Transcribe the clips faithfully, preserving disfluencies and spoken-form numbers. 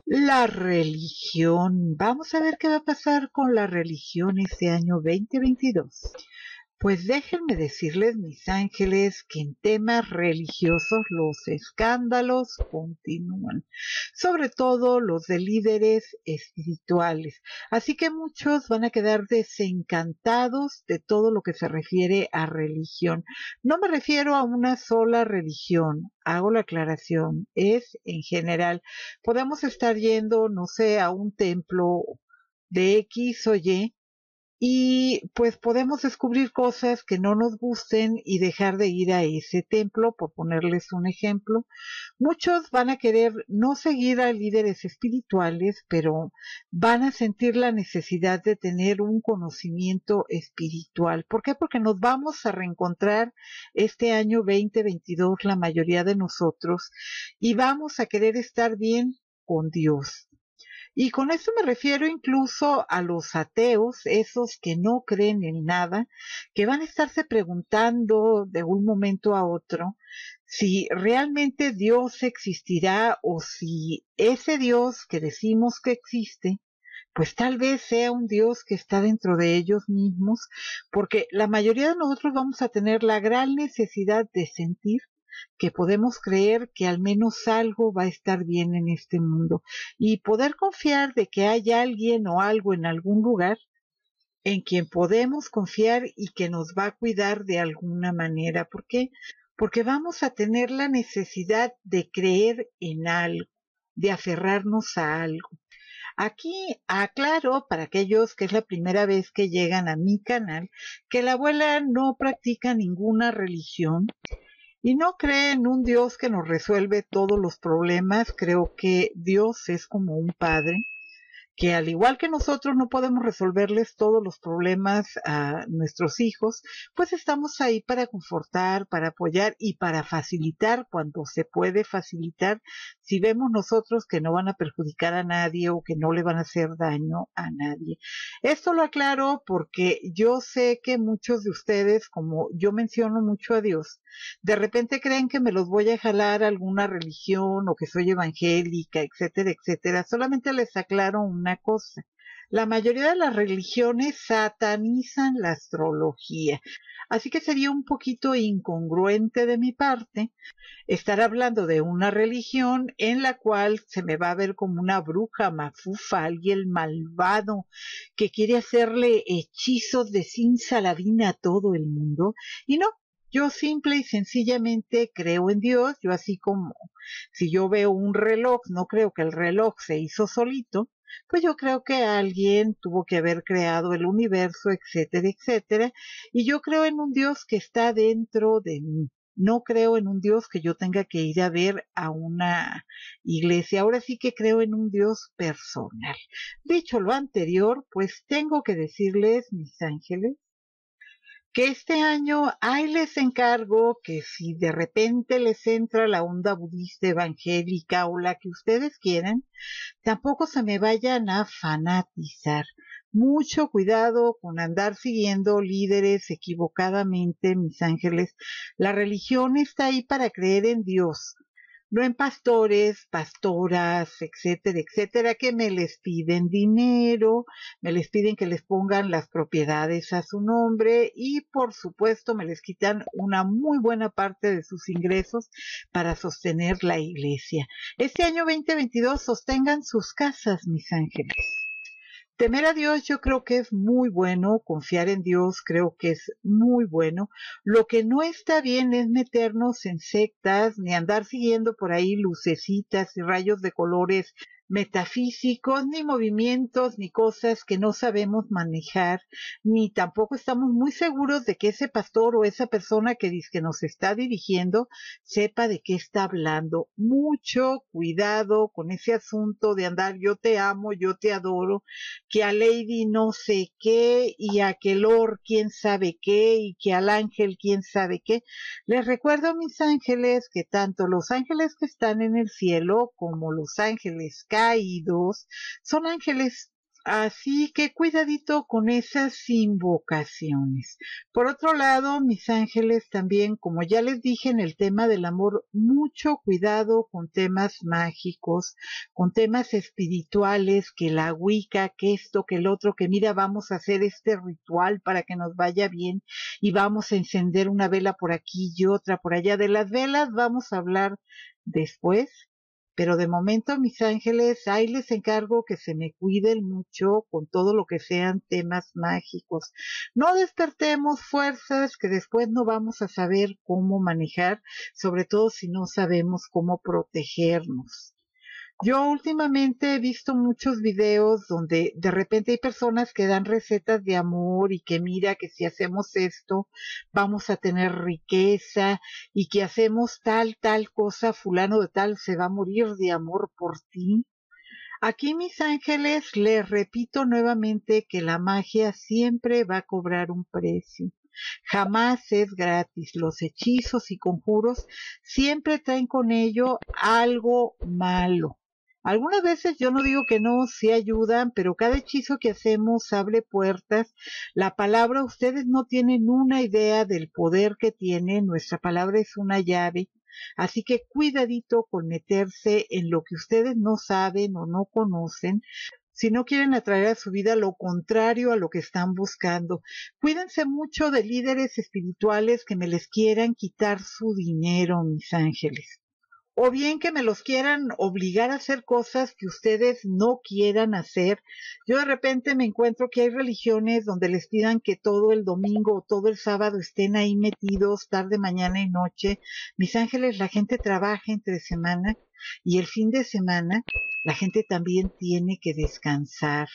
La religión. Vamos a ver qué va a pasar con la religión este año veinte veintidós. Pues déjenme decirles, mis ángeles, que en temas religiosos los escándalos continúan, sobre todo los de líderes espirituales. Así que muchos van a quedar desencantados de todo lo que se refiere a religión. No me refiero a una sola religión, hago la aclaración, es en general. Podemos estar yendo, no sé, a un templo de X o Y, y pues podemos descubrir cosas que no nos gusten y dejar de ir a ese templo, por ponerles un ejemplo. Muchos van a querer no seguir a líderes espirituales, pero van a sentir la necesidad de tener un conocimiento espiritual. ¿Por qué? Porque nos vamos a reencontrar este año veinte veintidós, la mayoría de nosotros, y vamos a querer estar bien con Dios. Y con esto me refiero incluso a los ateos, esos que no creen en nada, que van a estarse preguntando de un momento a otro si realmente Dios existirá o si ese Dios que decimos que existe, pues tal vez sea un Dios que está dentro de ellos mismos, porque la mayoría de nosotros vamos a tener la gran necesidad de sentir que podemos creer que al menos algo va a estar bien en este mundo y poder confiar de que hay alguien o algo en algún lugar en quien podemos confiar y que nos va a cuidar de alguna manera. ¿Por qué? Porque vamos a tener la necesidad de creer en algo, de aferrarnos a algo. Aquí aclaro para aquellos que es la primera vez que llegan a mi canal que la abuela no practica ninguna religión y no cree en un Dios que nos resuelve todos los problemas. Creo que Dios es como un padre que al igual que nosotros no podemos resolverles todos los problemas a nuestros hijos, pues estamos ahí para confortar, para apoyar y para facilitar cuando se puede facilitar, si vemos nosotros que no van a perjudicar a nadie o que no le van a hacer daño a nadie. Esto lo aclaro porque yo sé que muchos de ustedes, como yo menciono mucho a Dios, de repente creen que me los voy a jalar a alguna religión o que soy evangélica, etcétera, etcétera. Solamente les aclaro una cosa. La mayoría de las religiones satanizan la astrología. Así que sería un poquito incongruente de mi parte estar hablando de una religión en la cual se me va a ver como una bruja mafufa, alguien malvado que quiere hacerle hechizos de simsalabim a todo el mundo. Y no, yo simple y sencillamente creo en Dios. Yo así como si yo veo un reloj, no creo que el reloj se hizo solito, pues yo creo que alguien tuvo que haber creado el universo, etcétera, etcétera. Y yo creo en un Dios que está dentro de mí. No creo en un Dios que yo tenga que ir a ver a una iglesia. Ahora sí que creo en un Dios personal. Dicho lo anterior, pues tengo que decirles, mis ángeles, que este año ahí les encargo que si de repente les entra la onda budista evangélica o la que ustedes quieran, tampoco se me vayan a fanatizar. Mucho cuidado con andar siguiendo líderes equivocadamente, mis ángeles. La religión está ahí para creer en Dios, no en pastores, pastoras, etcétera, etcétera, que me les piden dinero, me les piden que les pongan las propiedades a su nombre y por supuesto me les quitan una muy buena parte de sus ingresos para sostener la iglesia. Este año veinte veintidós sostengan sus casas, mis ángeles. Temer a Dios yo creo que es muy bueno, confiar en Dios creo que es muy bueno. Lo que no está bien es meternos en sectas ni andar siguiendo por ahí lucecitas y rayos de colores metafísicos, ni movimientos, ni cosas que no sabemos manejar, ni tampoco estamos muy seguros de que ese pastor o esa persona que dice que nos está dirigiendo sepa de qué está hablando. Mucho cuidado con ese asunto de andar yo te amo, yo te adoro, que a Lady no sé qué y a que Lord quién sabe qué y que al ángel quién sabe qué. Les recuerdo, mis ángeles, que tanto los ángeles que están en el cielo como los ángeles caídos son ángeles. Así que cuidadito con esas invocaciones. Por otro lado, mis ángeles también, como ya les dije en el tema del amor, mucho cuidado con temas mágicos, con temas espirituales, que la Wicca, que esto, que el otro, que mira, vamos a hacer este ritual para que nos vaya bien y vamos a encender una vela por aquí y otra por allá. De las velas vamos a hablar después. Pero de momento, mis ángeles, ahí les encargo que se me cuiden mucho con todo lo que sean temas mágicos. No despertemos fuerzas que después no vamos a saber cómo manejar, sobre todo si no sabemos cómo protegernos. Yo últimamente he visto muchos videos donde de repente hay personas que dan recetas de amor y que mira que si hacemos esto vamos a tener riqueza y que hacemos tal, tal cosa, fulano de tal se va a morir de amor por ti. Aquí, mis ángeles, les repito nuevamente que la magia siempre va a cobrar un precio. Jamás es gratis. Los hechizos y conjuros siempre traen con ello algo malo. Algunas veces yo no digo que no, sí ayudan, pero cada hechizo que hacemos abre puertas. La palabra, ustedes no tienen una idea del poder que tiene. Nuestra palabra es una llave. Así que cuidadito con meterse en lo que ustedes no saben o no conocen, si no quieren atraer a su vida lo contrario a lo que están buscando. Cuídense mucho de líderes espirituales que me les quieran quitar su dinero, mis ángeles. O bien que me los quieran obligar a hacer cosas que ustedes no quieran hacer. Yo de repente me encuentro que hay religiones donde les pidan que todo el domingo o todo el sábado estén ahí metidos tarde, mañana y noche. Mis ángeles, la gente trabaja entre semana y el fin de semana la gente también tiene que descansar.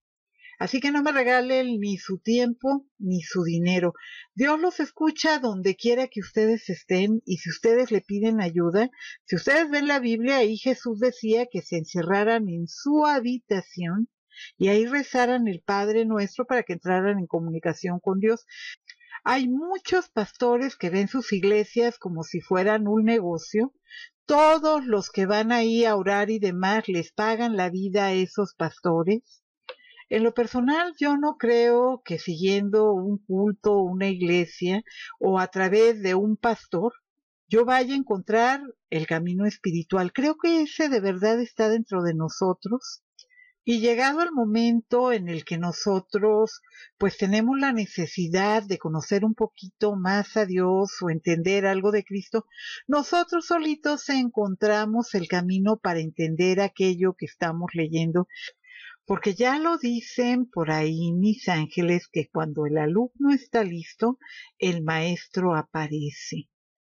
Así que no me regalen ni su tiempo ni su dinero. Dios los escucha donde quiera que ustedes estén y si ustedes le piden ayuda, si ustedes ven la Biblia, ahí Jesús decía que se encerraran en su habitación y ahí rezaran el Padre Nuestro para que entraran en comunicación con Dios. Hay muchos pastores que ven sus iglesias como si fueran un negocio. Todos los que van ahí a orar y demás les pagan la vida a esos pastores. En lo personal, yo no creo que siguiendo un culto, una iglesia o a través de un pastor, yo vaya a encontrar el camino espiritual. Creo que ese de verdad está dentro de nosotros. Y llegado el momento en el que nosotros pues tenemos la necesidad de conocer un poquito más a Dios o entender algo de Cristo, nosotros solitos encontramos el camino para entender aquello que estamos leyendo. Porque ya lo dicen por ahí mis ángeles que cuando el alumno está listo, el maestro aparece.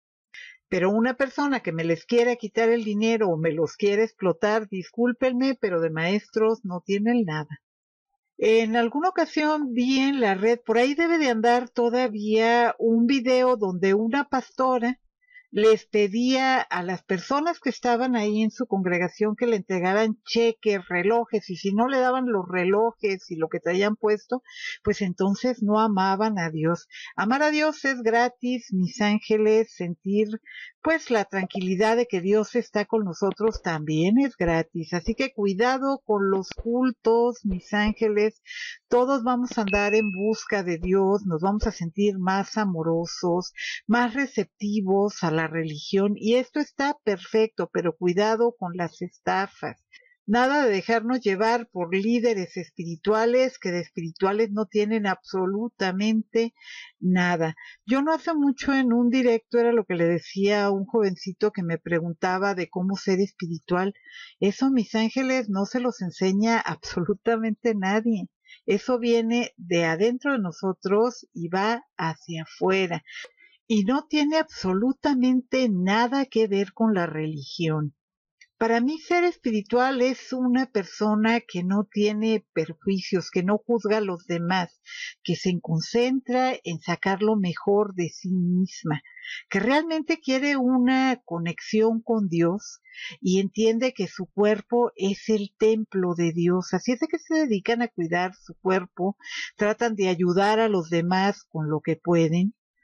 Pero una persona que me les quiera quitar el dinero o me los quiera explotar, discúlpenme, pero de maestros no tienen nada. En alguna ocasión vi en la red, por ahí debe de andar todavía un video donde una pastora les pedía a las personas que estaban ahí en su congregación que le entregaran cheques, relojes, y si no le daban los relojes y lo que traían puesto, pues entonces no amaban a Dios. Amar a Dios es gratis, mis ángeles, sentir pues la tranquilidad de que Dios está con nosotros también es gratis. Así que cuidado con los cultos, mis ángeles. Todos vamos a andar en busca de Dios, nos vamos a sentir más amorosos, más receptivos a la religión y esto está perfecto, pero cuidado con las estafas. Nada de dejarnos llevar por líderes espirituales que de espirituales no tienen absolutamente nada. Yo no hace mucho en un directo era lo que le decía a un jovencito que me preguntaba de cómo ser espiritual. Eso, mis ángeles, no se los enseña absolutamente nadie. Eso viene de adentro de nosotros y va hacia afuera. Y no tiene absolutamente nada que ver con la religión. Para mí ser espiritual es una persona que no tiene perjuicios, que no juzga a los demás, que se concentra en sacar lo mejor de sí misma, que realmente quiere una conexión con Dios y entiende que su cuerpo es el templo de Dios. Así es de que se dedican a cuidar su cuerpo, tratan de ayudar a los demás con lo que pueden.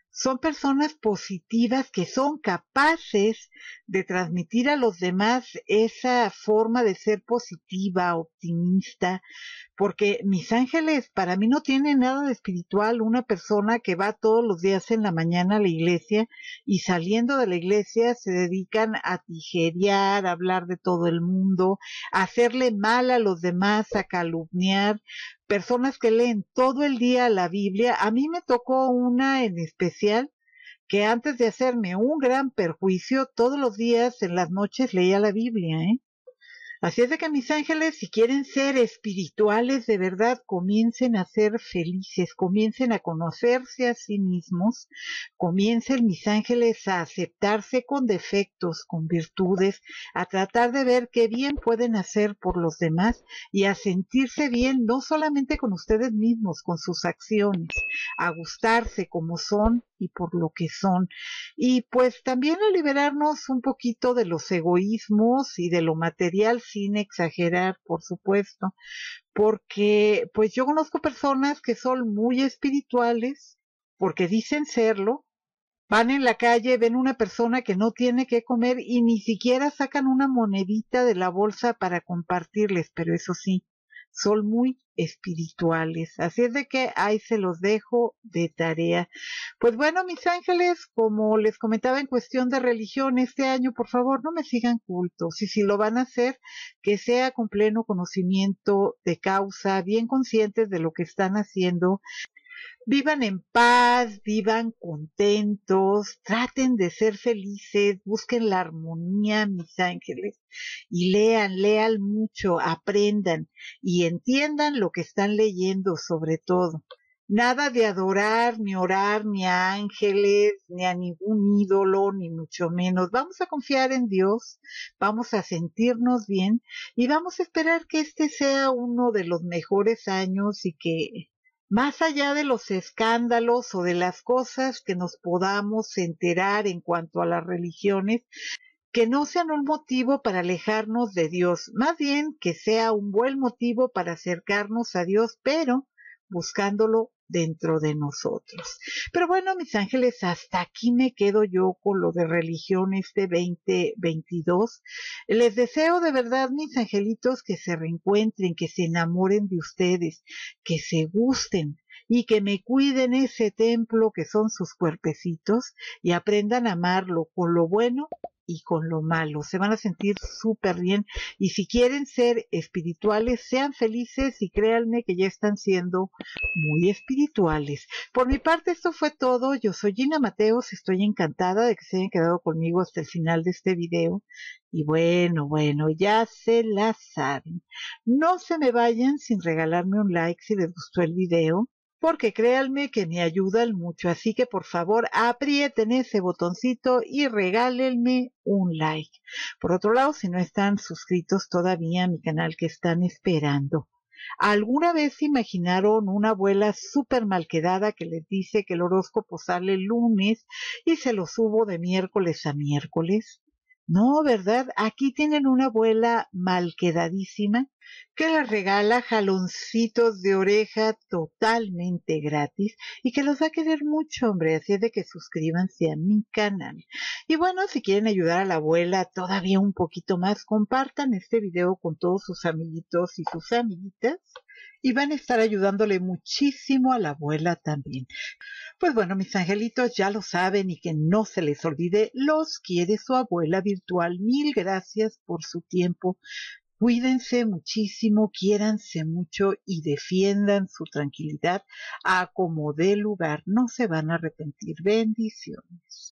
Son personas positivas que son capaces de transmitir a los demás esa forma de ser positiva, optimista, porque mis ángeles para mí no tienen nada de espiritual una persona que va todos los días en la mañana a la iglesia y saliendo de la iglesia se dedican a tijerear, a hablar de todo el mundo, a hacerle mal a los demás, a calumniar, personas que leen todo el día la Biblia. A mí me tocó una en especial que antes de hacerme un gran perjuicio, todos los días en las noches leía la Biblia, ¿eh? Así es de que mis ángeles, si quieren ser espirituales de verdad, comiencen a ser felices, comiencen a conocerse a sí mismos, comiencen mis ángeles a aceptarse con defectos, con virtudes, a tratar de ver qué bien pueden hacer por los demás y a sentirse bien no solamente con ustedes mismos, con sus acciones, a gustarse como son y por lo que son. Y pues también a liberarnos un poquito de los egoísmos y de lo material sin exagerar, por supuesto, porque pues yo conozco personas que son muy espirituales, porque dicen serlo, van en la calle, ven una persona que no tiene que comer y ni siquiera sacan una monedita de la bolsa para compartirles, pero eso sí, son muy espirituales. Así es de que ahí se los dejo de tarea. Pues bueno, mis ángeles, como les comentaba en cuestión de religión, este año, por favor, no me sigan cultos. Y si lo van a hacer, que sea con pleno conocimiento de causa, bien conscientes de lo que están haciendo. Vivan en paz, vivan contentos, traten de ser felices, busquen la armonía, mis ángeles, y lean, lean mucho, aprendan y entiendan lo que están leyendo sobre todo. Nada de adorar, ni orar, ni a ángeles, ni a ningún ídolo, ni mucho menos. Vamos a confiar en Dios, vamos a sentirnos bien y vamos a esperar que este sea uno de los mejores años y que más allá de los escándalos o de las cosas que nos podamos enterar en cuanto a las religiones, que no sean un motivo para alejarnos de Dios, más bien que sea un buen motivo para acercarnos a Dios, pero buscándolo dentro de nosotros. Pero bueno, mis ángeles, hasta aquí me quedo yo con lo de religión este veinte veintidós. Les deseo de verdad, mis angelitos, que se reencuentren, que se enamoren de ustedes, que se gusten y que me cuiden ese templo que son sus cuerpecitos y aprendan a amarlo con lo bueno y con lo malo. Se van a sentir súper bien y si quieren ser espirituales, sean felices y créanme que ya están siendo muy espirituales. Por mi parte, esto fue todo. Yo soy Gina Mateos, estoy encantada de que se hayan quedado conmigo hasta el final de este video. Y bueno, bueno, ya se la saben. No se me vayan sin regalarme un like si les gustó el video, porque créanme que me ayudan mucho, así que por favor aprieten ese botoncito y regálenme un like. Por otro lado, si no están suscritos todavía a mi canal, ¿qué están esperando? ¿Alguna vez imaginaron una abuela súper malquedada que les dice que el horóscopo sale el lunes y se lo subo de miércoles a miércoles? No, ¿verdad? Aquí tienen una abuela malquedadísima que les regala jaloncitos de oreja totalmente gratis y que los va a querer mucho, hombre, así es de que suscríbanse a mi canal. Y bueno, si quieren ayudar a la abuela todavía un poquito más, compartan este video con todos sus amiguitos y sus amiguitas y van a estar ayudándole muchísimo a la abuela también. Pues bueno, mis angelitos ya lo saben y que no se les olvide, los quiere su abuela virtual. Mil gracias por su tiempo. Cuídense muchísimo, quiéranse mucho y defiendan su tranquilidad a como dé lugar. No se van a arrepentir. Bendiciones.